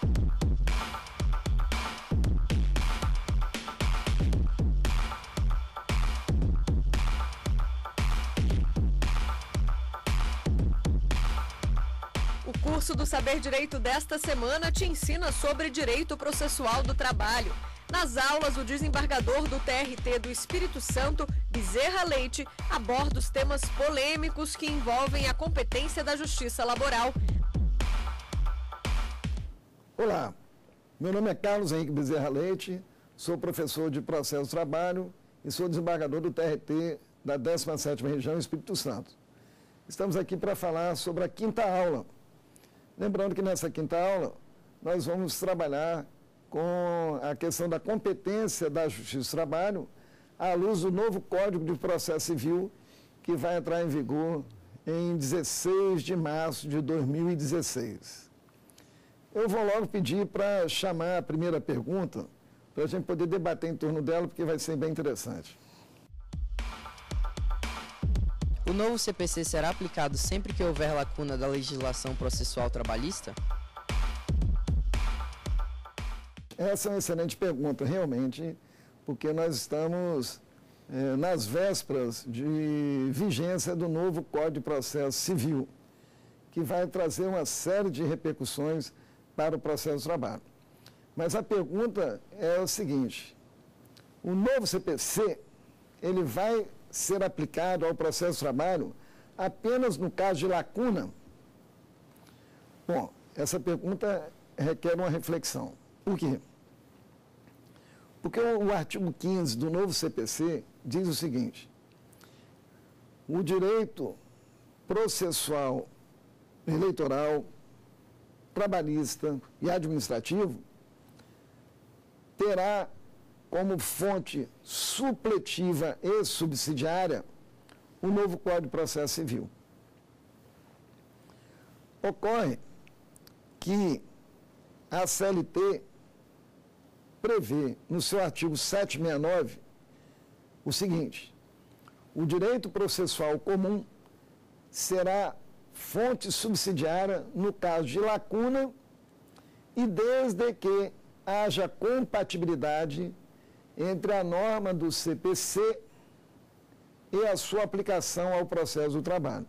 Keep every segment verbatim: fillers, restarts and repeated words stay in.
O curso do Saber Direito desta semana te ensina sobre direito processual do trabalho. Nas aulas, o desembargador do T R T do Espírito Santo, Bezerra Leite, aborda os temas polêmicos que envolvem a competência da justiça laboral. Olá, meu nome é Carlos Henrique Bezerra Leite, sou professor de processo do trabalho e sou desembargador do T R T da décima sétima Região Espírito Santo. Estamos aqui para falar sobre a quinta aula. Lembrando que nessa quinta aula nós vamos trabalhar com a questão da competência da Justiça do Trabalho à luz do novo Código de Processo Civil que vai entrar em vigor em dezesseis de março de dois mil e dezesseis. Eu vou logo pedir para chamar a primeira pergunta, para a gente poder debater em torno dela, porque vai ser bem interessante. O novo C P C será aplicado sempre que houver lacuna da legislação processual trabalhista? Essa é uma excelente pergunta, realmente, porque nós estamos é, nas vésperas de vigência do novo Código de Processo Civil, que vai trazer uma série de repercussões para o processo do trabalho. Mas a pergunta é o seguinte: o novo C P C, ele vai ser aplicado ao processo do trabalho apenas no caso de lacuna? Bom, essa pergunta requer uma reflexão. Por quê? Porque o artigo quinze do novo C P C diz o seguinte: o direito processual eleitoral, trabalhista e administrativo terá como fonte supletiva e subsidiária o novo Código de Processo Civil. Ocorre que a C L T prevê no seu artigo setecentos e sessenta e nove o seguinte: o direito processual comum será fonte subsidiária no caso de lacuna e desde que haja compatibilidade entre a norma do C P C e a sua aplicação ao processo do trabalho.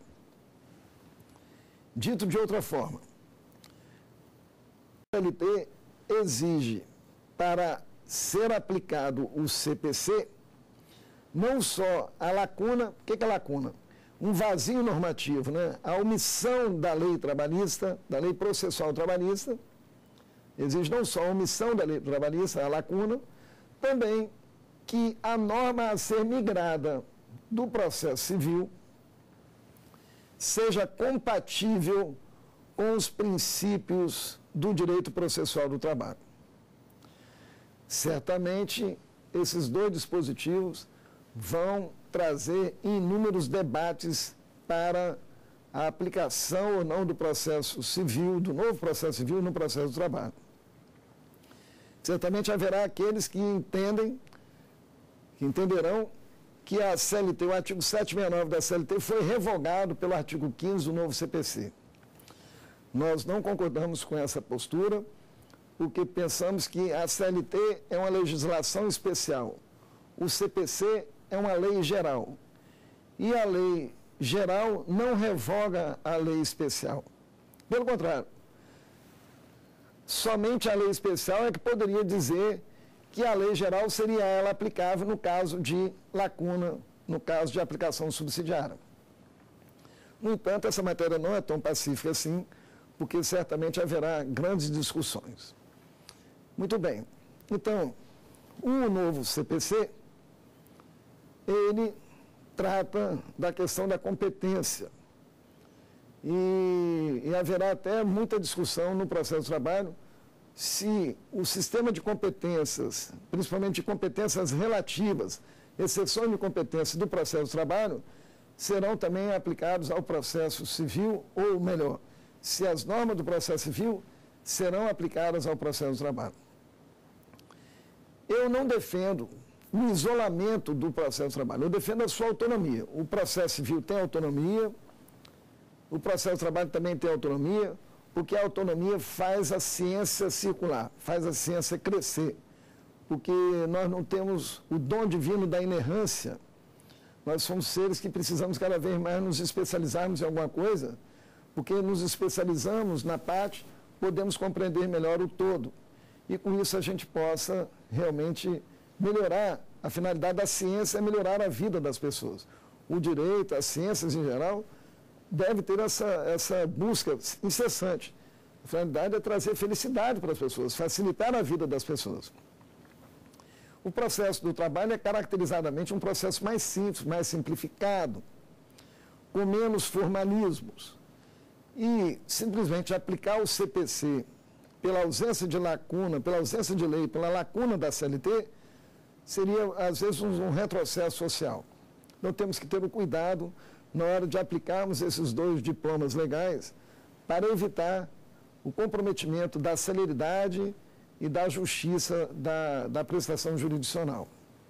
Dito de outra forma, a C L T exige, para ser aplicado o C P C, não só a lacuna. O que é lacuna? Um vazio normativo, né? A omissão da lei trabalhista, da lei processual trabalhista, exige não só a omissão da lei trabalhista, a lacuna, também que a norma a ser migrada do processo civil seja compatível com os princípios do direito processual do trabalho. Certamente, esses dois dispositivos vão trazer inúmeros debates para a aplicação ou não do processo civil, do novo processo civil no processo do trabalho. Certamente haverá aqueles que entendem, que entenderão que a C L T, o artigo setecentos e sessenta e nove da C L T foi revogado pelo artigo quinze do novo C P C. Nós não concordamos com essa postura, porque pensamos que a C L T é uma legislação especial, o C P C é uma lei geral, e a lei geral não revoga a lei especial. Pelo contrário, somente a lei especial é que poderia dizer que a lei geral seria ela aplicável no caso de lacuna, no caso de aplicação subsidiária. No entanto, essa matéria não é tão pacífica assim, porque certamente haverá grandes discussões. Muito bem. Então, o novo C P C, ele trata da questão da competência. E, e haverá até muita discussão no processo de trabalho se o sistema de competências, principalmente de competências relativas, exceções de competência do processo de trabalho, serão também aplicados ao processo civil, ou melhor, se as normas do processo civil serão aplicadas ao processo de trabalho. Eu não defendo o isolamento do processo de trabalho, eu defendo a sua autonomia. O processo civil tem autonomia, o processo de trabalho também tem autonomia, porque a autonomia faz a ciência circular, faz a ciência crescer, porque nós não temos o dom divino da inerrância. Nós somos seres que precisamos cada vez mais nos especializarmos em alguma coisa, porque nos especializamos na parte, podemos compreender melhor o todo. E com isso a gente possa realmente melhorar. A finalidade da ciência é melhorar a vida das pessoas. O direito, as ciências em geral, deve ter essa, essa busca incessante. A finalidade é trazer felicidade para as pessoas, facilitar a vida das pessoas. O processo do trabalho é caracterizadamente um processo mais simples, mais simplificado, com menos formalismos. E simplesmente aplicar o C P C pela ausência de lacuna, pela ausência de lei, pela lacuna da C L T, seria, às vezes, um retrocesso social. Então, temos que ter o cuidado na hora de aplicarmos esses dois diplomas legais para evitar o comprometimento da celeridade e da justiça da, da prestação jurisdicional.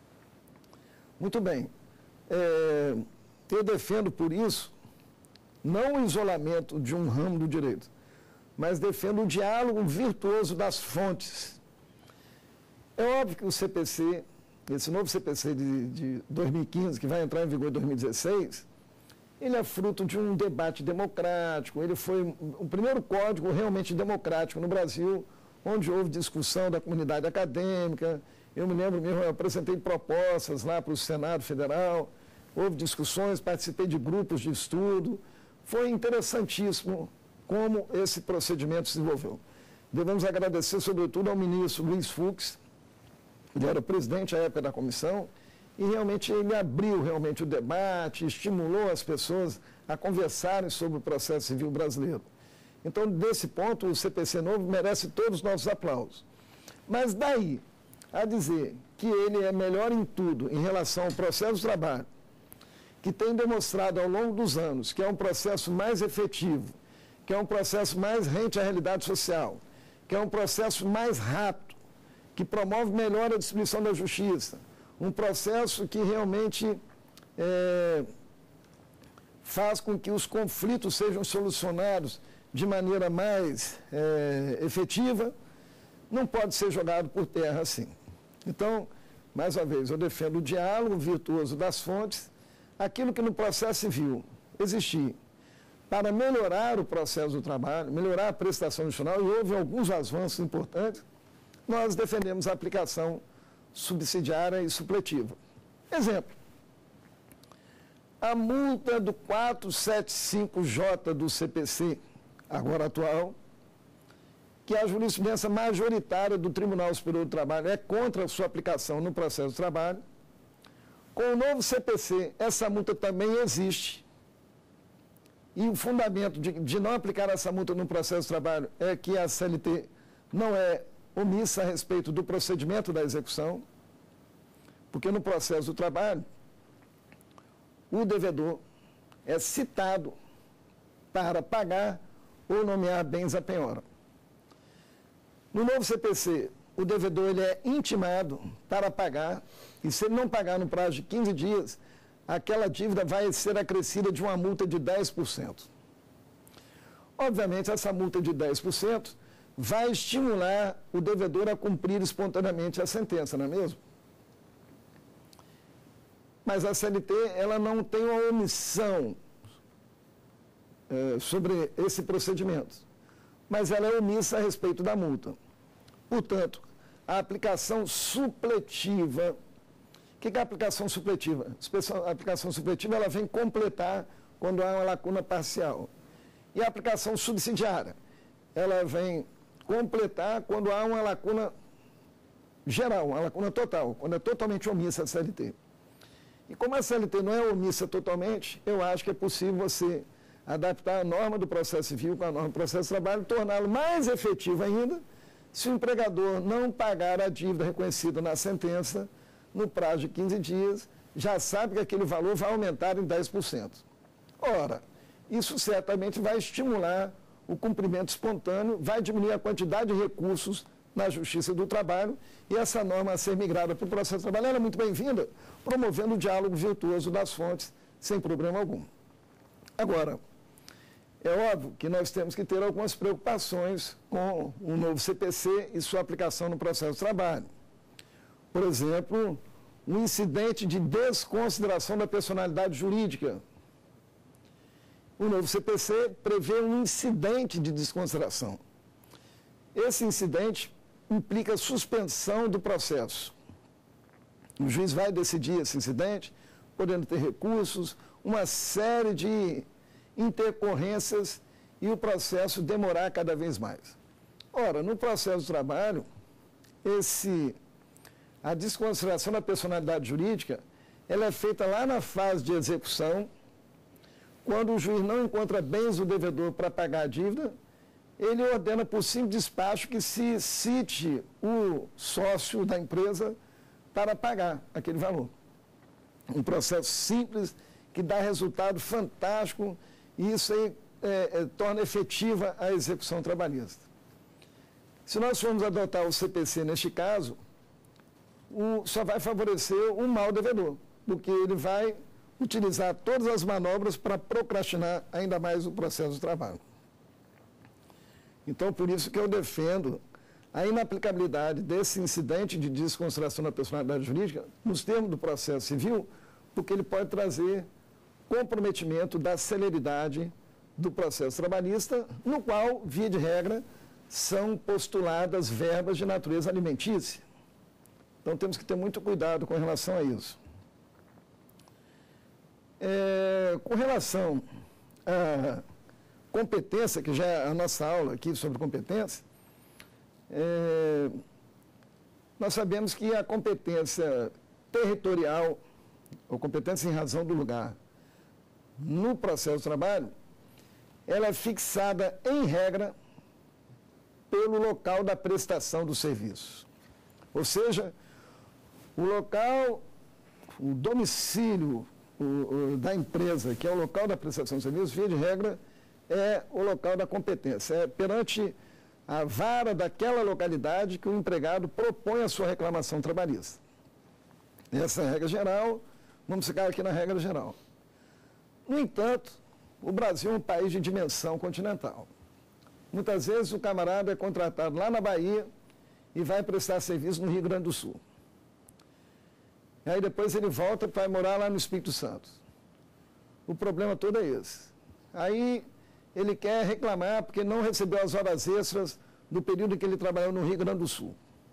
Muito bem. É, eu defendo, por isso, não o isolamento de um ramo do direito, mas defendo o diálogo virtuoso das fontes. É óbvio que o C P C, esse novo C P C de, de dois mil e quinze, que vai entrar em vigor em dois mil e dezesseis, ele é fruto de um debate democrático, ele foi o primeiro código realmente democrático no Brasil, onde houve discussão da comunidade acadêmica. Eu me lembro mesmo, eu apresentei propostas lá para o Senado Federal, houve discussões, participei de grupos de estudo. Foi interessantíssimo como esse procedimento se desenvolveu. Devemos agradecer, sobretudo, ao ministro Luiz Fux, ele era o presidente à época da comissão, e realmente ele abriu realmente o debate, estimulou as pessoas a conversarem sobre o processo civil brasileiro. Então, desse ponto, o C P C novo merece todos os nossos aplausos. Mas daí a dizer que ele é melhor em tudo em relação ao processo do trabalho, que tem demonstrado ao longo dos anos que é um processo mais efetivo, que é um processo mais rente à realidade social, que é um processo mais rápido, que promove melhor a distribuição da justiça, um processo que realmente é, faz com que os conflitos sejam solucionados de maneira mais é, efetiva, não pode ser jogado por terra assim. Então, mais uma vez, eu defendo o diálogo virtuoso das fontes, aquilo que no processo civil existir para melhorar o processo do trabalho, melhorar a prestação judicional, e houve alguns avanços importantes, nós defendemos a aplicação subsidiária e supletiva. Exemplo, a multa do quatrocentos e setenta e cinco J do C P C, agora atual, que a jurisprudência majoritária do Tribunal Superior do Trabalho é contra a sua aplicação no processo do trabalho. Com o novo C P C, essa multa também existe. E o fundamento de, de não aplicar essa multa no processo de trabalho é que a C L T não é omissa a respeito do procedimento da execução, porque no processo do trabalho, o devedor é citado para pagar ou nomear bens à penhora. No novo C P C, o devedor ele é intimado para pagar, e se ele não pagar no prazo de quinze dias, aquela dívida vai ser acrescida de uma multa de dez por cento. Obviamente, essa multa de dez por cento vai estimular o devedor a cumprir espontaneamente a sentença, não é mesmo? Mas a C L T, ela não tem uma omissão é, sobre esse procedimento, mas ela é omissa a respeito da multa. Portanto, a aplicação supletiva. O que é a aplicação supletiva? A aplicação supletiva ela vem completar quando há uma lacuna parcial. E a aplicação subsidiária, ela vem completar quando há uma lacuna geral, uma lacuna total, quando é totalmente omissa a C L T. E como a C L T não é omissa totalmente, eu acho que é possível você adaptar a norma do processo civil com a norma do processo de trabalho, torná-lo mais efetivo ainda, se o empregador não pagar a dívida reconhecida na sentença, no prazo de quinze dias, já sabe que aquele valor vai aumentar em dez por cento. Ora, isso certamente vai estimular o cumprimento espontâneo, vai diminuir a quantidade de recursos na Justiça do Trabalho, e essa norma a ser migrada para o processo de trabalho, ela é muito bem-vinda, promovendo o diálogo virtuoso das fontes, sem problema algum. Agora, É óbvio que nós temos que ter algumas preocupações com o novo C P C e sua aplicação no processo de trabalho. Por exemplo, um incidente de desconsideração da personalidade jurídica. O novo C P C prevê um incidente de desconsideração. Esse incidente implica suspensão do processo. O juiz vai decidir esse incidente, podendo ter recursos, uma série de intercorrências e o processo demorar cada vez mais. Ora, no processo de trabalho, esse, a desconsideração da personalidade jurídica, ela é feita lá na fase de execução, quando o juiz não encontra bens do devedor para pagar a dívida, ele ordena por simples despacho que se cite o sócio da empresa para pagar aquele valor. Um processo simples que dá resultado fantástico e isso aí é, é, torna efetiva a execução trabalhista. Se nós formos adotar o C P C neste caso, o, só vai favorecer o mau devedor, porque ele vai utilizar todas as manobras para procrastinar ainda mais o processo de trabalho. Então, por isso que eu defendo a inaplicabilidade desse incidente de desconsideração da personalidade jurídica nos termos do processo civil, porque ele pode trazer comprometimento da celeridade do processo trabalhista, no qual, via de regra, são postuladas verbas de natureza alimentícia. Então, temos que ter muito cuidado com relação a isso. É, com relação à competência, que já é a nossa aula aqui sobre competência, é, nós sabemos que a competência territorial, ou competência em razão do lugar, no processo de trabalho, ela é fixada, em regra, pelo local da prestação do serviço. Ou seja, o local, o domicílio o, o, da empresa, que é o local da prestação de serviço, via de regra, é o local da competência. É perante a vara daquela localidade que o empregado propõe a sua reclamação trabalhista. Essa é a regra geral, vamos ficar aqui na regra geral. No entanto, o Brasil é um país de dimensão continental. Muitas vezes o camarada é contratado lá na Bahia e vai prestar serviço no Rio Grande do Sul. E aí depois ele volta para morar lá no Espírito Santo. O problema todo é esse. Aí ele quer reclamar porque não recebeu as horas extras do período que ele trabalhou no Rio Grande do Sul.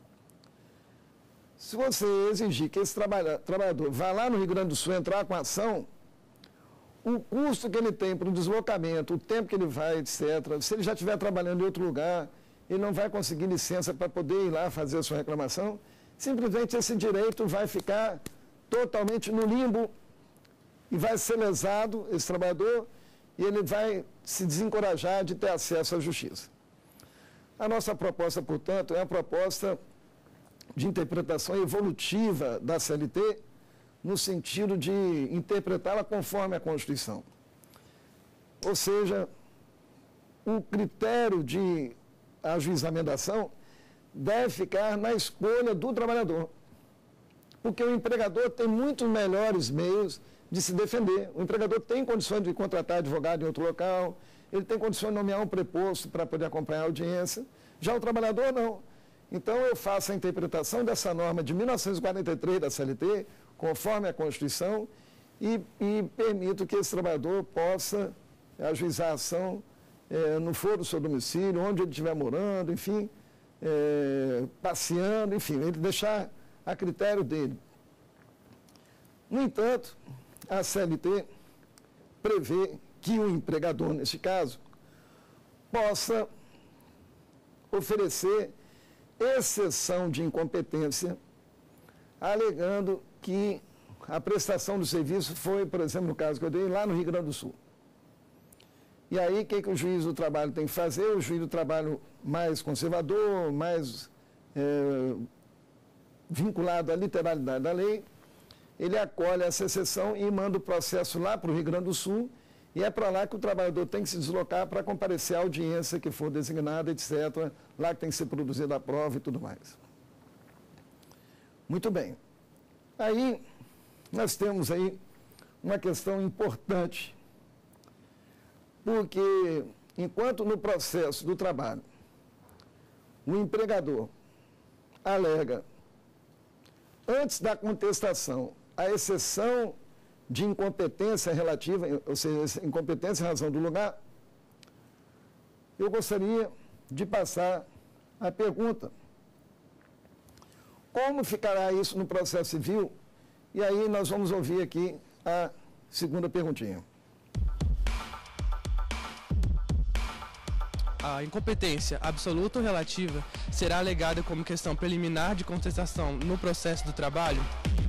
Se você exigir que esse trabalhador vá lá no Rio Grande do Sul entrar com a ação, o custo que ele tem para o deslocamento, o tempo que ele vai, etcétera, se ele já estiver trabalhando em outro lugar, ele não vai conseguir licença para poder ir lá fazer a sua reclamação, simplesmente esse direito vai ficar totalmente no limbo e vai ser lesado, esse trabalhador, e ele vai se desencorajar de ter acesso à justiça. A nossa proposta, portanto, é uma proposta de interpretação evolutiva da C L T, no sentido de interpretá-la conforme a Constituição. Ou seja, o critério de ajuizamento da ação deve ficar na escolha do trabalhador, porque o empregador tem muitos melhores meios de se defender. O empregador tem condições de contratar advogado em outro local, ele tem condições de nomear um preposto para poder acompanhar a audiência, já o trabalhador não. Então, eu faço a interpretação dessa norma de mil novecentos e quarenta e três da C L T, conforme a Constituição, e, e permito que esse trabalhador possa ajuizar a ação é, no foro do seu domicílio, onde ele estiver morando, enfim, é, passeando, enfim, ele deixar a critério dele. No entanto, a C L T prevê que o empregador, neste caso, possa oferecer exceção de incompetência, alegando que a prestação do serviço foi, por exemplo, no caso que eu dei, lá no Rio Grande do Sul. E aí, o que, que o juiz do trabalho tem que fazer? O juiz do trabalho mais conservador, mais é, vinculado à literalidade da lei, ele acolhe essa exceção e manda o processo lá para o Rio Grande do Sul, e é para lá que o trabalhador tem que se deslocar para comparecer à audiência que for designada, etcétera, lá que tem que ser produzida a prova e tudo mais. Muito bem. Aí, nós temos aí uma questão importante. porque enquanto no processo do trabalho o empregador alega, antes da contestação, a exceção de incompetência relativa, ou seja, incompetência em razão do lugar, eu gostaria de passar a pergunta: como ficará isso no processo civil? E aí nós vamos ouvir aqui a segunda perguntinha. A incompetência absoluta ou relativa será alegada como questão preliminar de contestação no processo do trabalho?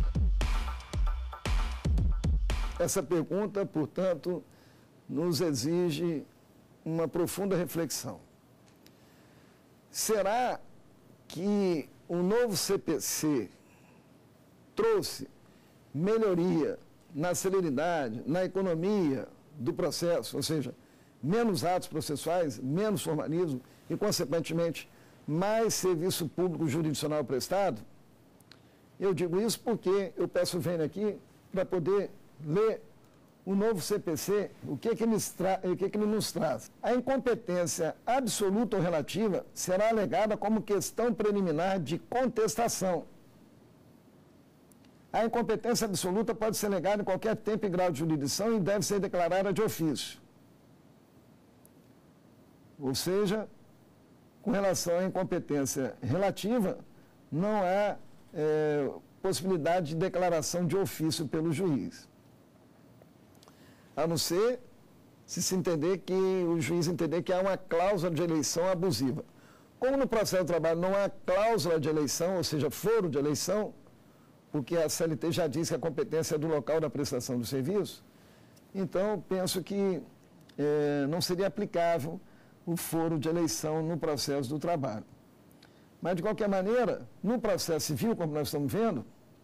Essa pergunta, portanto, nos exige uma profunda reflexão. Será que o novo C P C trouxe melhoria na celeridade, na economia do processo, ou seja, menos atos processuais, menos formalismo e, consequentemente, mais serviço público jurisdicional prestado? Eu digo isso porque eu peço vênia aqui para poder ler o novo C P C, o que, que, ele o que, que ele nos traz. A incompetência absoluta ou relativa será alegada como questão preliminar de contestação. A incompetência absoluta pode ser alegada em qualquer tempo e grau de jurisdição e deve ser declarada de ofício. Ou seja, com relação à incompetência relativa, não há é, possibilidade de declaração de ofício pelo juiz. A não ser se se entender que o juiz entender que há uma cláusula de eleição abusiva. Como no processo do trabalho não há cláusula de eleição, ou seja, foro de eleição, porque a C L T já diz que a competência é do local da prestação do serviço, então penso que é, não seria aplicável o foro de eleição no processo do trabalho. Mas, de qualquer maneira, no processo civil, como nós estamos vendo,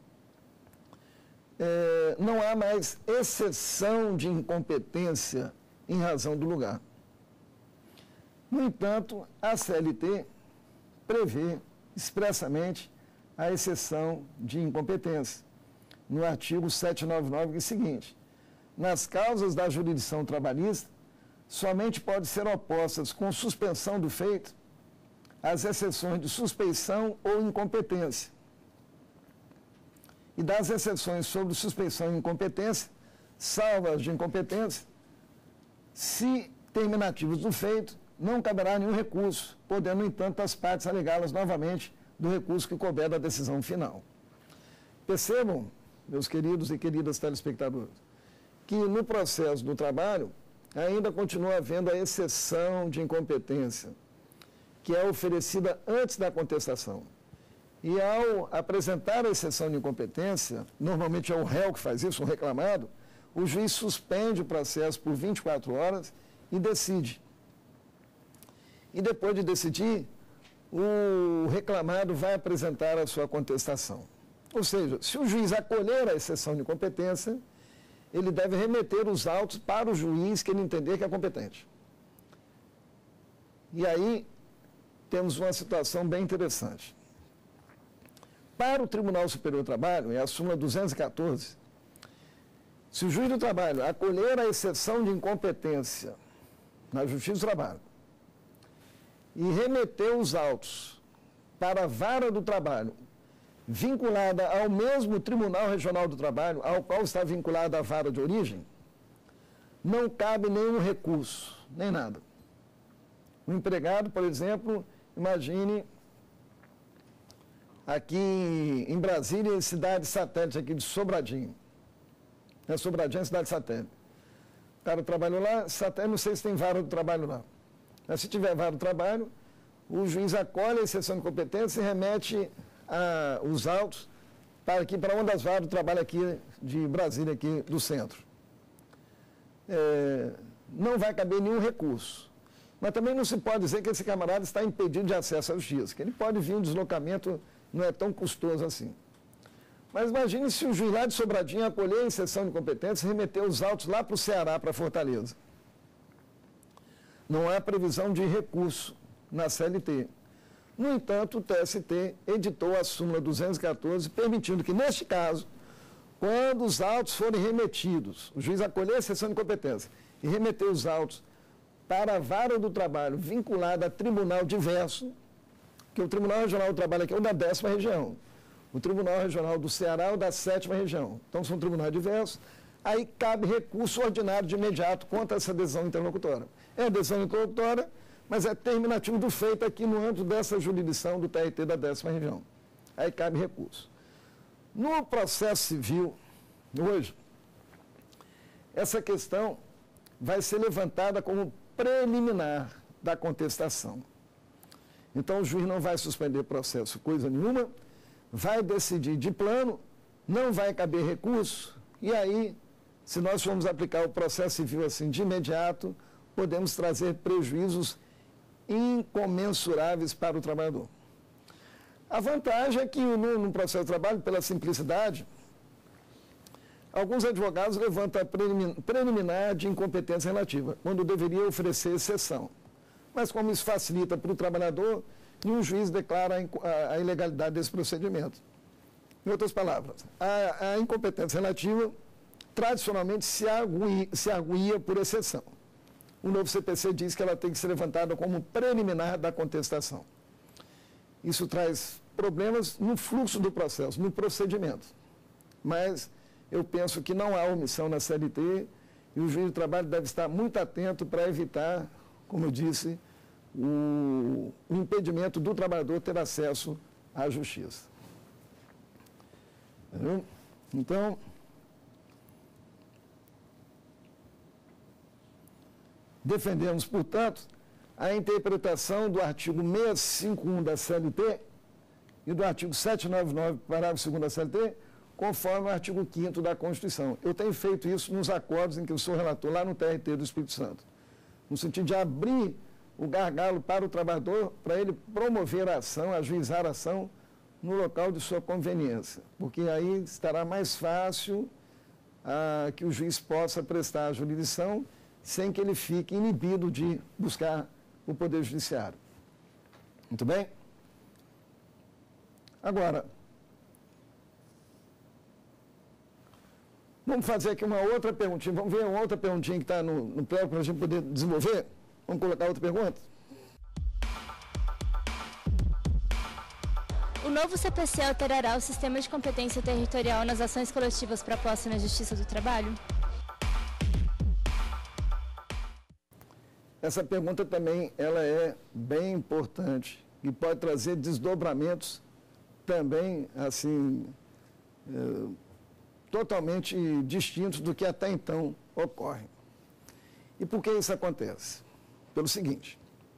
é, não há mais exceção de incompetência em razão do lugar. No entanto, a C L T prevê expressamente a exceção de incompetência. No artigo setecentos e noventa e nove, que é o seguinte: nas causas da jurisdição trabalhista, somente pode ser opostas com suspensão do feito as exceções de suspeição ou incompetência. E das exceções sobre suspeição e incompetência, salvas de incompetência, se terminativos do feito, não caberá nenhum recurso, podendo, no entanto, as partes alegá-las novamente do recurso que couber da decisão final. Percebam, meus queridos e queridas telespectadores, que no processo do trabalho ainda continua havendo a exceção de incompetência, que é oferecida antes da contestação. E ao apresentar a exceção de incompetência, normalmente é o réu que faz isso, o reclamado, o juiz suspende o processo por vinte e quatro horas e decide. E depois de decidir, o reclamado vai apresentar a sua contestação. Ou seja, se o juiz acolher a exceção de incompetência, ele deve remeter os autos para o juiz que ele entender que é competente. E aí temos uma situação bem interessante. Para o Tribunal Superior do Trabalho, é a súmula duzentos e quatorze, se o juiz do trabalho acolher a exceção de incompetência na Justiça do Trabalho e remeter os autos para a vara do trabalho vinculada ao mesmo Tribunal Regional do Trabalho, ao qual está vinculada a vara de origem, não cabe nenhum recurso, nem nada. O empregado, por exemplo, imagine aqui em Brasília, cidade satélite aqui de Sobradinho. É Sobradinho é cidade satélite. O cara trabalhou lá, satélite, não sei se tem vara do trabalho lá. Mas se tiver vara do trabalho, o juiz acolhe a exceção de competência e remete a, os autos para aqui, para uma das varas do trabalho aqui de Brasília, aqui do centro. É, não vai caber nenhum recurso. Mas também não se pode dizer que esse camarada está impedido de acesso à justiça, que ele pode vir um deslocamento, não é tão custoso assim. Mas imagine se o juiz lá de Sobradinho acolher a exceção de competência e remeter os autos lá para o Ceará, para Fortaleza. Não há previsão de recurso na C L T. No entanto, o T S T editou a súmula duzentos e quatorze, permitindo que, neste caso, quando os autos forem remetidos, o juiz acolher a exceção de competência e remeter os autos para a vara do trabalho vinculada a tribunal diverso, que o Tribunal Regional do Trabalho aqui é o da décima região, o Tribunal Regional do Ceará é o da sétima região. Então, são tribunais diversos. Aí cabe recurso ordinário de imediato contra essa decisão interlocutória. É a decisão interlocutória, mas é terminativo do feito aqui no âmbito dessa jurisdição do T R T da décima região. Aí cabe recurso. No processo civil, hoje, essa questão vai ser levantada como preliminar da contestação. Então, o juiz não vai suspender processo, coisa nenhuma, vai decidir de plano, não vai caber recurso, e aí, se nós formos aplicar o processo civil assim de imediato, podemos trazer prejuízos incomensuráveis para o trabalhador. A vantagem é que no, no processo de trabalho, pela simplicidade, alguns advogados levantam a preliminar de incompetência relativa, quando deveria oferecer exceção. Mas como isso facilita para o trabalhador, nenhum juiz declara a, a ilegalidade desse procedimento. Em outras palavras, a, a incompetência relativa tradicionalmente se arguia, se arguia por exceção. O novo C P C diz que ela tem que ser levantada como preliminar da contestação. Isso traz problemas no fluxo do processo, no procedimento. Mas eu penso que não há omissão na C L T e o juiz do trabalho deve estar muito atento para evitar, como eu disse, o, o impedimento do trabalhador ter acesso à justiça. Entendeu? Então, defendemos, portanto, a interpretação do artigo seiscentos e cinquenta e um da C L T e do artigo setecentos e noventa e nove, parágrafo segundo da C L T, conforme o artigo quinto da Constituição. Eu tenho feito isso nos acordos em que eu sou relator lá no T R T do Espírito Santo, no sentido de abrir o gargalo para o trabalhador, para ele promover a ação, ajuizar a ação no local de sua conveniência, porque aí estará mais fácil ah, que o juiz possa prestar a jurisdição sem que ele fique inibido de buscar o Poder Judiciário. Muito bem? Agora, vamos fazer aqui uma outra perguntinha, vamos ver uma outra perguntinha que está no, no plano para a gente poder desenvolver? Vamos colocar outra pergunta? O novo C P C alterará o sistema de competência territorial nas ações coletivas propostas na Justiça do Trabalho? Essa pergunta também ela é bem importante e pode trazer desdobramentos também, assim, é, totalmente distintos do que até então ocorre. E por que isso acontece? Pelo seguinte,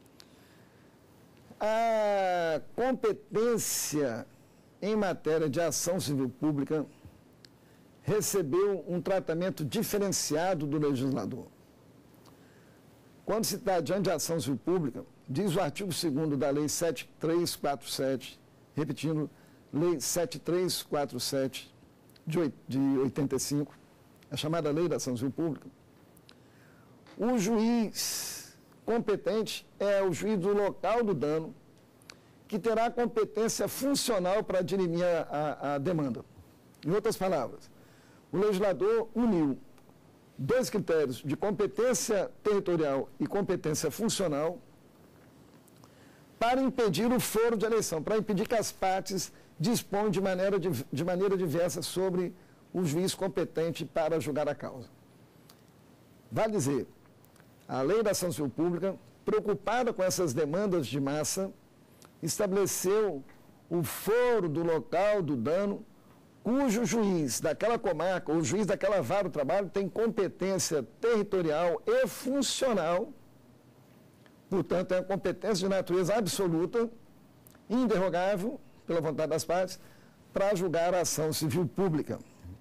a competência em matéria de ação civil pública recebeu um tratamento diferenciado do legislador. Quando se está diante de ação civil pública, diz o artigo segundo da Lei sete mil trezentos e quarenta e sete, repetindo, Lei sete mil trezentos e quarenta e sete de oitenta e cinco, a chamada Lei da Ação Civil Pública, o juiz competente é o juiz do local do dano, que terá competência funcional para dirimir a, a, a demanda. Em outras palavras, o legislador uniu dois critérios de competência territorial e competência funcional para impedir o foro de eleição, para impedir que as partes disponham de maneira, de, de maneira diversa sobre o juiz competente para julgar a causa. Vale dizer, a Lei da Ação Civil Pública, preocupada com essas demandas de massa, estabeleceu o foro do local do dano, cujo juiz daquela comarca, ou juiz daquela vara do trabalho, tem competência territorial e funcional, portanto, é uma competência de natureza absoluta, inderrogável, pela vontade das partes, para julgar a ação civil pública.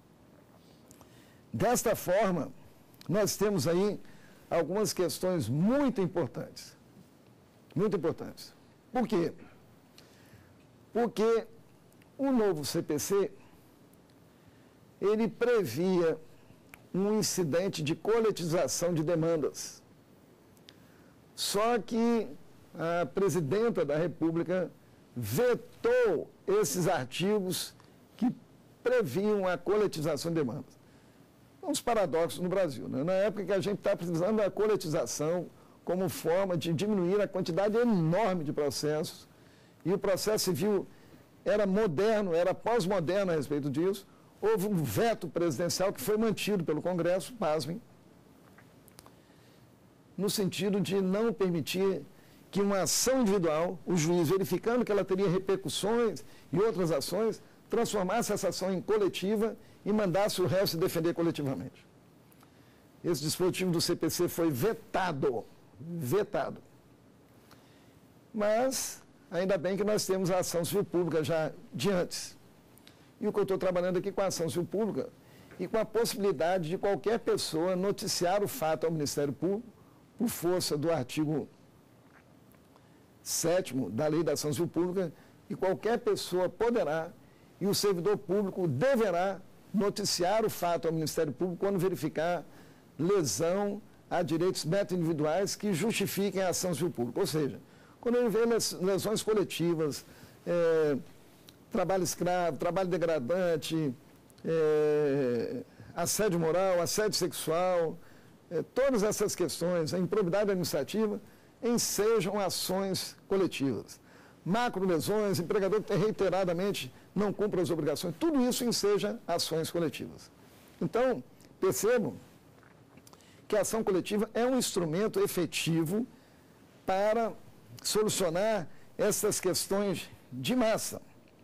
Desta forma, nós temos aí algumas questões muito importantes. Muito importantes. Por quê? Porque o novo C P C, ele previa um incidente de coletivização de demandas. Só que a presidenta da República vetou esses artigos que previam a coletivização de demandas. Uns paradoxos no Brasil, né? Na época que a gente está precisando da coletivização, como forma de diminuir a quantidade enorme de processos, e o processo civil era moderno, era pós-moderno a respeito disso. Houve um veto presidencial que foi mantido pelo Congresso, pasmem, no sentido de não permitir que uma ação individual, o juiz verificando que ela teria repercussões e outras ações, transformasse essa ação em coletiva e mandasse o réu se defender coletivamente. Esse dispositivo do C P C foi vetado, vetado. Mas, ainda bem que nós temos a ação civil pública já de antes. E o que eu estou trabalhando aqui com a ação civil pública e com a possibilidade de qualquer pessoa noticiar o fato ao Ministério Público, por força do artigo sétimo da Lei da Ação Civil Pública, e qualquer pessoa poderá, e o servidor público deverá noticiar o fato ao Ministério Público quando verificar lesão a direitos meta-individuais que justifiquem a ação civil pública. Ou seja, quando ele vê lesões coletivas, é, trabalho escravo, trabalho degradante, é, assédio moral, assédio sexual, é, todas essas questões, a improbidade administrativa, ensejam ações coletivas. Macro lesões, empregador que reiteradamente não cumpre as obrigações, tudo isso enseja ações coletivas. Então, percebam que a ação coletiva é um instrumento efetivo para solucionar essas questões de massa.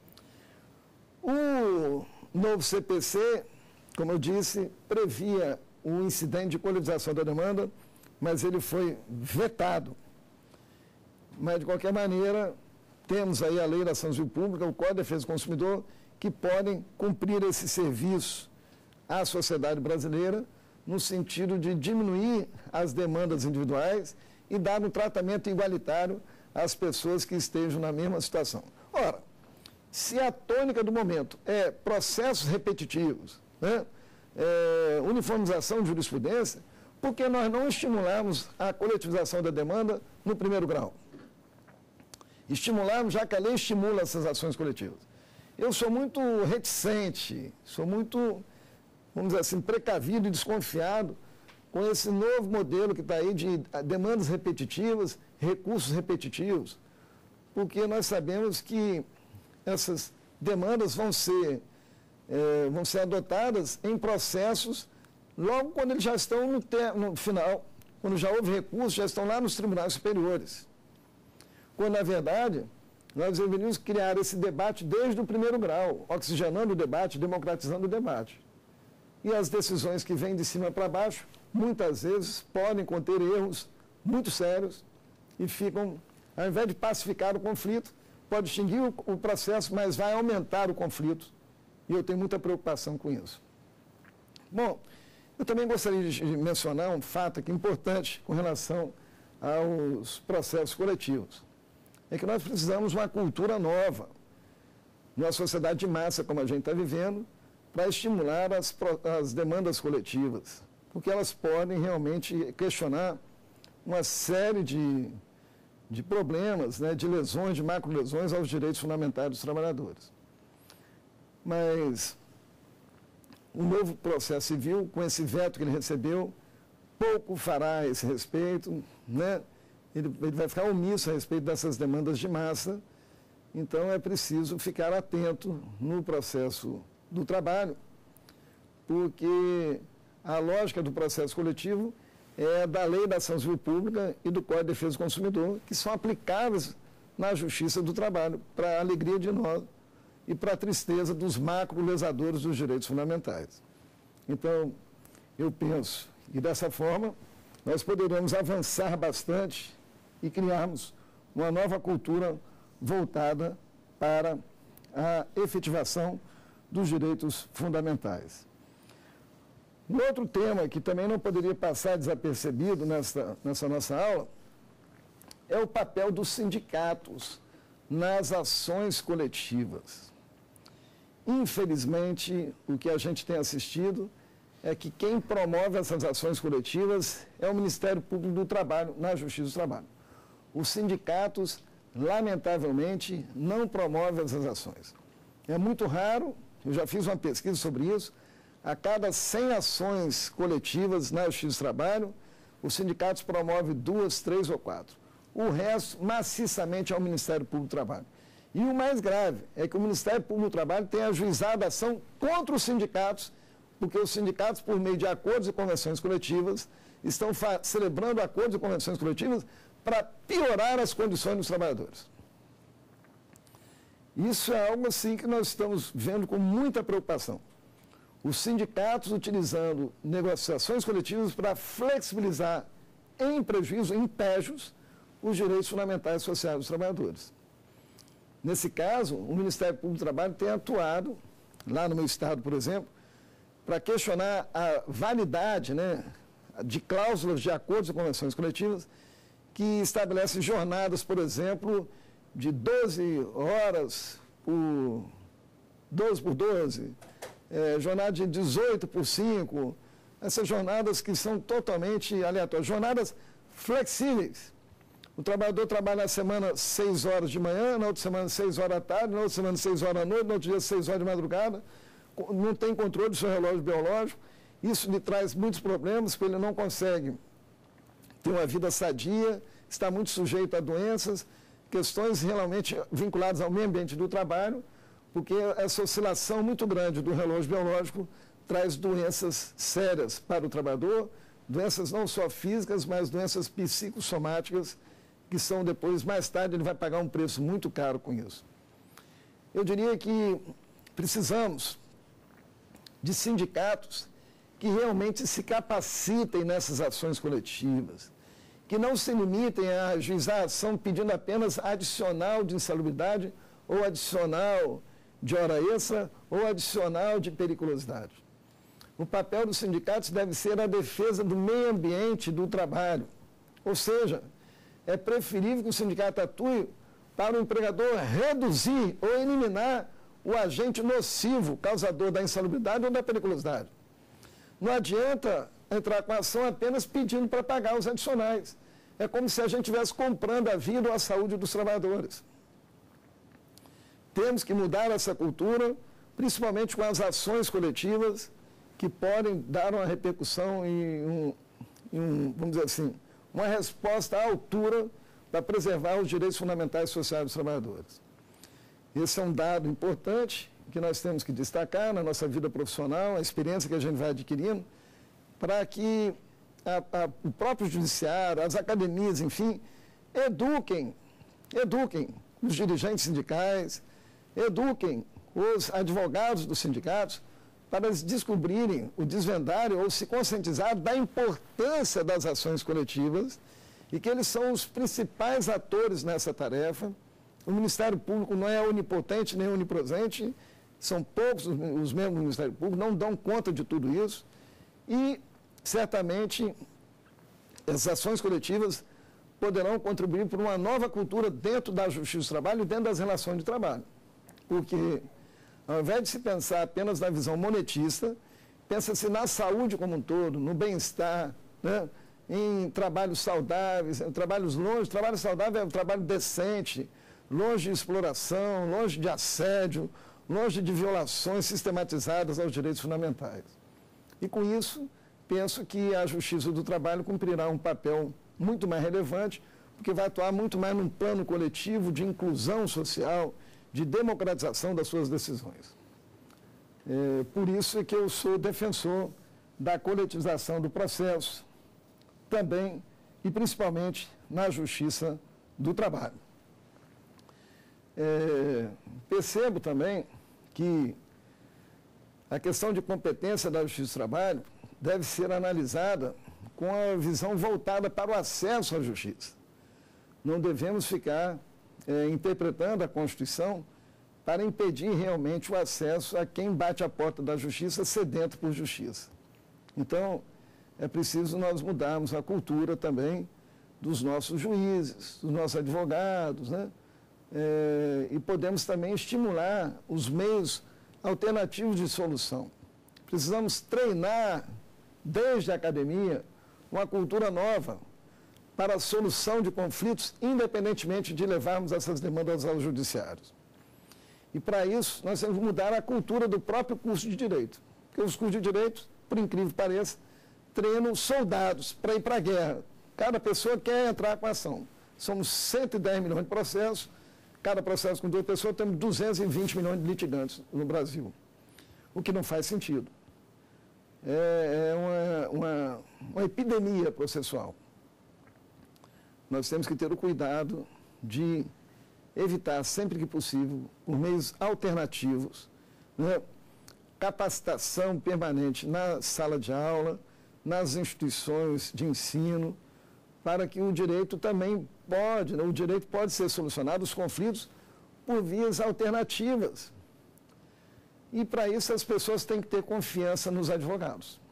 O novo C P C, como eu disse, previa o incidente de coletivização da demanda, mas ele foi vetado. Mas, de qualquer maneira, temos aí a Lei da Ação Civil Pública, o Código de Defesa do Consumidor, que podem cumprir esse serviço à sociedade brasileira, no sentido de diminuir as demandas individuais e dar um tratamento igualitário às pessoas que estejam na mesma situação. Ora, se a tônica do momento é processos repetitivos, né, é, uniformização de jurisprudência, por que nós não estimulamos a coletivização da demanda no primeiro grau? Estimularmos, já que a lei estimula essas ações coletivas. Eu sou muito reticente, sou muito, vamos dizer assim, precavido e desconfiado com esse novo modelo que está aí de demandas repetitivas, recursos repetitivos, porque nós sabemos que essas demandas vão ser, é, vão ser adotadas em processos logo quando eles já estão no, ter, no final, quando já houve recursos, já estão lá nos tribunais superiores. Quando, na verdade, nós deveríamos criar esse debate desde o primeiro grau, oxigenando o debate, democratizando o debate. E as decisões que vêm de cima para baixo, muitas vezes, podem conter erros muito sérios e ficam, ao invés de pacificar o conflito, pode extinguir o, o processo, mas vai aumentar o conflito. E eu tenho muita preocupação com isso. Bom, eu também gostaria de mencionar um fato aqui importante com relação aos processos coletivos. É que nós precisamos de uma cultura nova, numa sociedade de massa como a gente está vivendo, para estimular as, as demandas coletivas, porque elas podem realmente questionar uma série de, de problemas, né, de lesões, de macro-lesões aos direitos fundamentais dos trabalhadores. Mas o novo processo civil, com esse veto que ele recebeu, pouco fará a esse respeito, né? Ele, ele vai ficar omisso a respeito dessas demandas de massa, então é preciso ficar atento no processo do trabalho, porque a lógica do processo coletivo é da Lei da Ação Civil Pública e do Código de Defesa do Consumidor, que são aplicáveis na Justiça do Trabalho, para a alegria de nós e para a tristeza dos macro-lesadores dos direitos fundamentais. Então, eu penso, e dessa forma, nós poderemos avançar bastante e criarmos uma nova cultura voltada para a efetivação dos direitos fundamentais. Um outro tema que também não poderia passar desapercebido nessa, nessa nossa aula é o papel dos sindicatos nas ações coletivas. Infelizmente, o que a gente tem assistido é que quem promove essas ações coletivas é o Ministério Público do Trabalho, na Justiça do Trabalho. Os sindicatos, lamentavelmente, não promovem essas ações. É muito raro, eu já fiz uma pesquisa sobre isso, a cada cem ações coletivas na Justiça do Trabalho, os sindicatos promovem duas, três ou quatro. O resto, maciçamente, é o Ministério Público do Trabalho. E o mais grave é que o Ministério Público do Trabalho tem ajuizado ação contra os sindicatos, porque os sindicatos, por meio de acordos e convenções coletivas, estão celebrando acordos e convenções coletivas para piorar as condições dos trabalhadores. Isso é algo assim que nós estamos vendo com muita preocupação. Os sindicatos utilizando negociações coletivas para flexibilizar em prejuízo, em pégios, os direitos fundamentais sociais dos trabalhadores. Nesse caso, o Ministério Público do Trabalho tem atuado, lá no meu estado, por exemplo, para questionar a validade, né, de cláusulas de acordos e convenções coletivas que estabelecem jornadas, por exemplo, de doze horas por doze por doze, é, jornada de dezoito por cinco, essas jornadas que são totalmente aleatórias, jornadas flexíveis. O trabalhador trabalha na semana seis horas de manhã, na outra semana seis horas da tarde, na outra semana seis horas da noite, no outro dia seis horas de madrugada, não tem controle do seu relógio biológico, isso lhe traz muitos problemas, porque ele não consegue ter uma vida sadia, está muito sujeito a doenças, questões realmente vinculadas ao meio ambiente do trabalho, porque essa oscilação muito grande do relógio biológico traz doenças sérias para o trabalhador, doenças não só físicas, mas doenças psicossomáticas, que são depois, mais tarde, ele vai pagar um preço muito caro com isso. Eu diria que precisamos de sindicatos que realmente se capacitem nessas ações coletivas, que não se limitem a ajuizar a ação pedindo apenas adicional de insalubridade ou adicional de hora extra ou adicional de periculosidade. O papel dos sindicatos deve ser a defesa do meio ambiente do trabalho, ou seja, é preferível que o sindicato atue para o empregador reduzir ou eliminar o agente nocivo causador da insalubridade ou da periculosidade. Não adianta entrar com a ação apenas pedindo para pagar os adicionais. É como se a gente estivesse comprando a vida ou a saúde dos trabalhadores. Temos que mudar essa cultura, principalmente com as ações coletivas, que podem dar uma repercussão e um, e um, vamos dizer assim, uma resposta à altura para preservar os direitos fundamentais sociais dos trabalhadores. Esse é um dado importante que nós temos que destacar na nossa vida profissional, a experiência que a gente vai adquirindo, para que a, a, o próprio judiciário, as academias, enfim, eduquem, eduquem os dirigentes sindicais, eduquem os advogados dos sindicatos para eles descobrirem o desvendário ou se conscientizar da importância das ações coletivas e que eles são os principais atores nessa tarefa. O Ministério Público não é onipotente nem onipresente, são poucos os membros do Ministério Público, não dão conta de tudo isso e, certamente, as ações coletivas poderão contribuir para uma nova cultura dentro da Justiça do Trabalho e dentro das relações de trabalho. Porque, ao invés de se pensar apenas na visão monetista, pensa-se na saúde como um todo, no bem-estar, né? Em trabalhos saudáveis, em trabalhos longe, trabalho saudável é um trabalho decente, longe de exploração, longe de assédio, longe de violações sistematizadas aos direitos fundamentais. E com isso, penso que a Justiça do Trabalho cumprirá um papel muito mais relevante, porque vai atuar muito mais num plano coletivo de inclusão social, de democratização das suas decisões. É, por isso é que eu sou defensor da coletivização do processo, também e principalmente na Justiça do Trabalho. É, percebo também que a questão de competência da Justiça do Trabalho deve ser analisada com a visão voltada para o acesso à justiça. Não devemos ficar é, interpretando a Constituição para impedir realmente o acesso a quem bate a porta da justiça sedento por justiça. Então, é preciso nós mudarmos a cultura também dos nossos juízes, dos nossos advogados, né? É, e podemos também estimular os meios alternativos de solução. Precisamos treinar, desde a academia, uma cultura nova para a solução de conflitos, independentemente de levarmos essas demandas aos judiciários. E para isso, nós temos que mudar a cultura do próprio curso de Direito. Porque os cursos de Direito, por incrível que pareça, treinam soldados para ir para a guerra. Cada pessoa quer entrar com a ação. Somos cento e dez milhões de processos, cada processo com duas pessoas, temos duzentos e vinte milhões de litigantes no Brasil, o que não faz sentido. É, é uma, uma, uma epidemia processual. Nós temos que ter o cuidado de evitar, sempre que possível, por meios alternativos, né, capacitação permanente na sala de aula, nas instituições de ensino, para que o direito também pode, né, o direito pode ser solucionado, os conflitos, por vias alternativas. E, para isso, as pessoas têm que ter confiança nos advogados.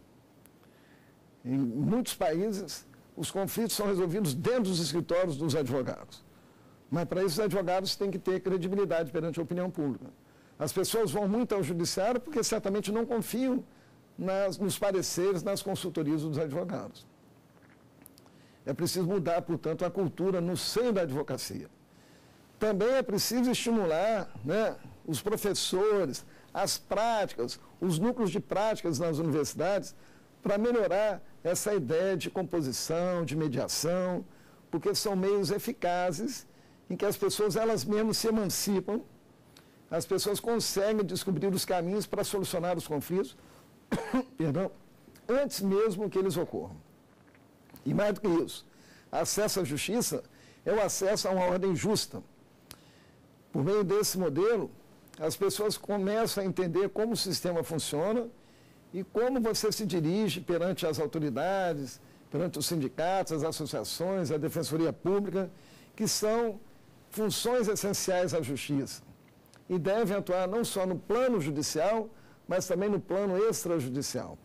Em muitos países, os conflitos são resolvidos dentro dos escritórios dos advogados. Mas, para isso, os advogados têm que ter credibilidade perante a opinião pública. As pessoas vão muito ao judiciário porque certamente não confiam nas, nos pareceres, nas consultorias dos advogados. É preciso mudar, portanto, a cultura no seio da advocacia. Também é preciso estimular, né, os professores, as práticas, os núcleos de práticas nas universidades, para melhorar essa ideia de composição, de mediação, porque são meios eficazes em que as pessoas, elas mesmas se emancipam, as pessoas conseguem descobrir os caminhos para solucionar os conflitos, perdão, antes mesmo que eles ocorram. E mais do que isso, acesso à justiça é o acesso a uma ordem justa. Por meio desse modelo, as pessoas começam a entender como o sistema funciona e como você se dirige perante as autoridades, perante os sindicatos, as associações, a defensoria pública, que são funções essenciais à justiça. E devem atuar não só no plano judicial, mas também no plano extrajudicial.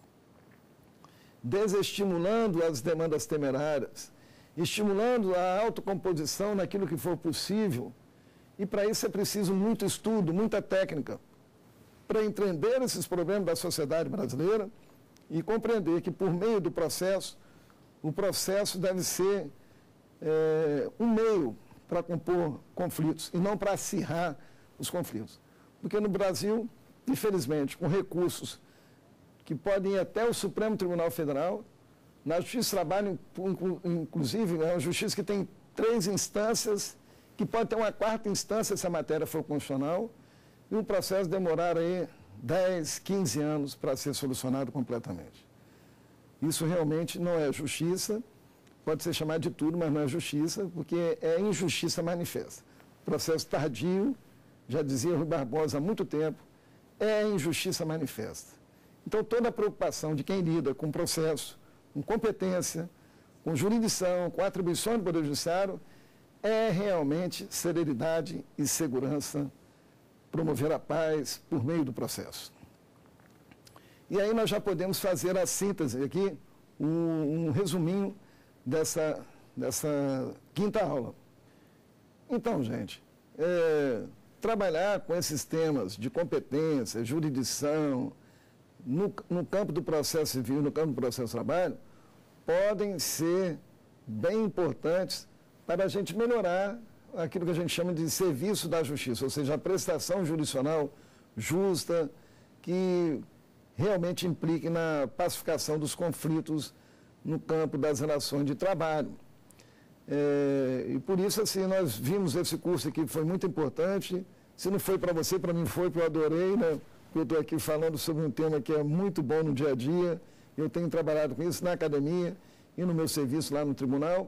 Desestimulando as demandas temerárias, estimulando a autocomposição naquilo que for possível. E para isso é preciso muito estudo, muita técnica, para entender esses problemas da sociedade brasileira e compreender que, por meio do processo, o processo deve ser é, um meio para compor conflitos e não para acirrar os conflitos. Porque no Brasil, infelizmente, com recursos que podem ir até o Supremo Tribunal Federal, na Justiça do Trabalho, inclusive, é uma justiça que tem três instâncias, que pode ter uma quarta instância se a matéria for constitucional, e o processo demorar aí dez, quinze anos para ser solucionado completamente. Isso realmente não é justiça, pode ser chamado de tudo, mas não é justiça, porque é injustiça manifesta. Processo tardio, já dizia Rui Barbosa há muito tempo, é injustiça manifesta. Então, toda a preocupação de quem lida com processo, com competência, com jurisdição, com atribuição do Poder Judiciário, é realmente celeridade e segurança, promover a paz por meio do processo. E aí nós já podemos fazer a síntese aqui, um, um resuminho dessa, dessa quinta aula. Então, gente, é, trabalhar com esses temas de competência, jurisdição, no, no campo do processo civil, no campo do processo de trabalho, podem ser bem importantes para a gente melhorar aquilo que a gente chama de serviço da justiça, ou seja, a prestação jurisdicional justa, que realmente implique na pacificação dos conflitos no campo das relações de trabalho. É, e por isso, assim, nós vimos esse curso aqui, que foi muito importante. Se não foi para você, para mim foi, porque eu adorei, né? Eu estou aqui falando sobre um tema que é muito bom no dia a dia. Eu tenho trabalhado com isso na academia e no meu serviço lá no tribunal.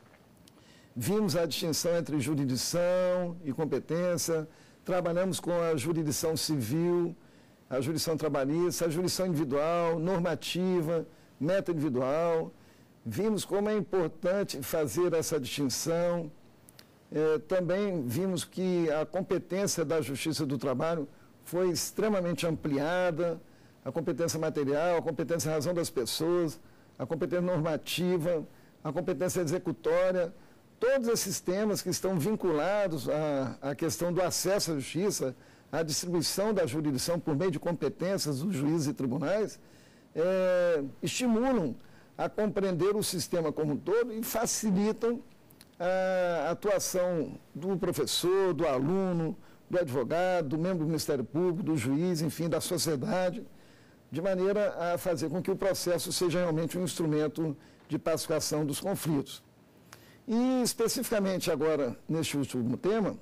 Vimos a distinção entre jurisdição e competência, trabalhamos com a jurisdição civil, a jurisdição trabalhista, a jurisdição individual, normativa, meta individual. Vimos como é importante fazer essa distinção. É, também vimos que a competência da Justiça do Trabalho foi extremamente ampliada, a competência material, a competência em razão das pessoas, a competência normativa, a competência executória, todos esses temas que estão vinculados à, à questão do acesso à justiça, à distribuição da jurisdição por meio de competências dos juízes e tribunais, é, estimulam a compreender o sistema como um todo e facilitam a atuação do professor, do aluno, do advogado, do membro do Ministério Público, do juiz, enfim, da sociedade, de maneira a fazer com que o processo seja realmente um instrumento de pacificação dos conflitos. E, especificamente agora, neste último tema,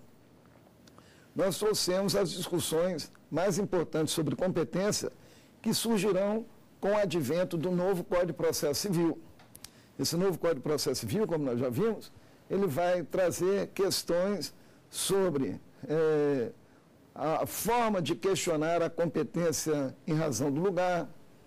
nós trouxemos as discussões mais importantes sobre competência que surgirão com o advento do novo Código de Processo Civil. Esse novo Código de Processo Civil, como nós já vimos, ele vai trazer questões sobre é, a forma de questionar a competência em razão do lugar,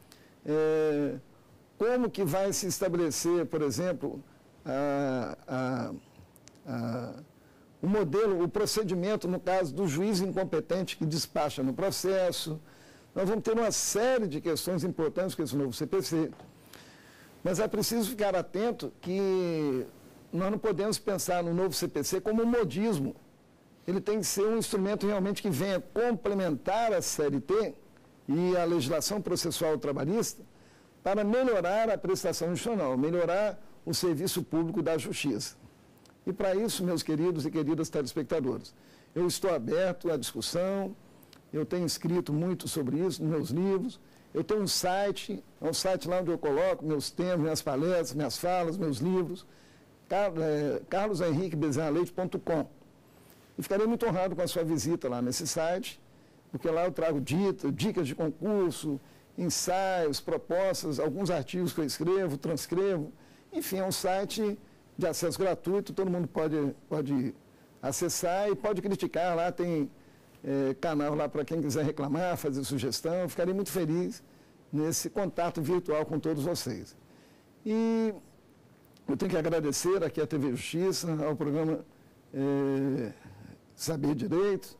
é, como que vai se estabelecer, por exemplo, a, a, a, o modelo, o procedimento, no caso do juiz incompetente que despacha no processo. Nós vamos ter uma série de questões importantes com esse novo C P C. Mas é preciso ficar atento que nós não podemos pensar no novo C P C como um modismo. Ele tem que ser um instrumento realmente que venha complementar a C L T e a legislação processual trabalhista para melhorar a prestação institucional, melhorar o serviço público da justiça. E para isso, meus queridos e queridas telespectadores, eu estou aberto à discussão, eu tenho escrito muito sobre isso nos meus livros, eu tenho um site, é um site lá onde eu coloco meus temas, minhas palestras, minhas falas, meus livros, carlos henrique bezerra leite ponto com. E ficarei muito honrado com a sua visita lá nesse site, porque lá eu trago dita, dicas de concurso, ensaios, propostas, alguns artigos que eu escrevo, transcrevo. Enfim, é um site de acesso gratuito, todo mundo pode, pode acessar e pode criticar. Lá tem é, canal lá para quem quiser reclamar, fazer sugestão. Eu ficarei muito feliz nesse contato virtual com todos vocês. E eu tenho que agradecer aqui à T V Justiça, ao programa é, Saber Direito,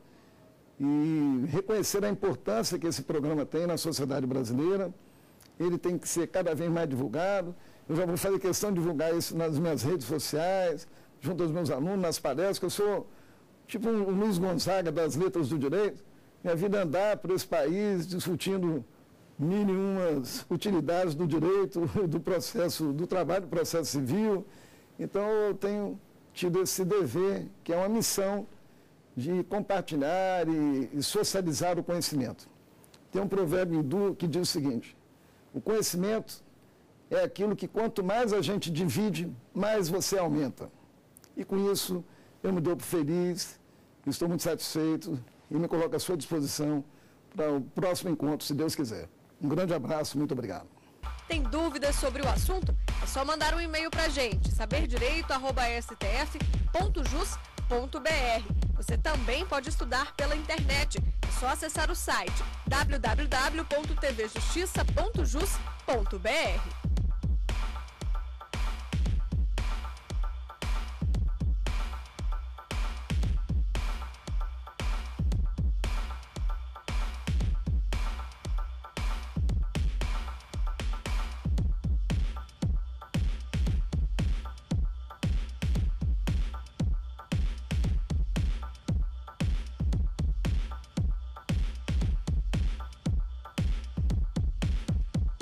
e reconhecer a importância que esse programa tem na sociedade brasileira. Ele tem que ser cada vez mais divulgado. Eu já vou fazer questão de divulgar isso nas minhas redes sociais, junto aos meus alunos, nas palestras, que eu sou tipo um Luiz Gonzaga das letras do direito. Minha vida é andar por esse país discutindo mil e umas utilidades do direito, do processo, do trabalho do processo civil. Então, eu tenho tido esse dever, que é uma missão de compartilhar e, e socializar o conhecimento. Tem um provérbio hindu que diz o seguinte: o conhecimento é aquilo que quanto mais a gente divide, mais você aumenta. E com isso, eu me dou por feliz, estou muito satisfeito e me coloco à sua disposição para o próximo encontro, se Deus quiser. Um grande abraço, muito obrigado. Tem dúvidas sobre o assunto? É só mandar um e-mail para a gente, saber direito arroba s t f ponto jus ponto b r. Você também pode estudar pela internet. É só acessar o site w w w ponto t v justiça ponto jus ponto b r.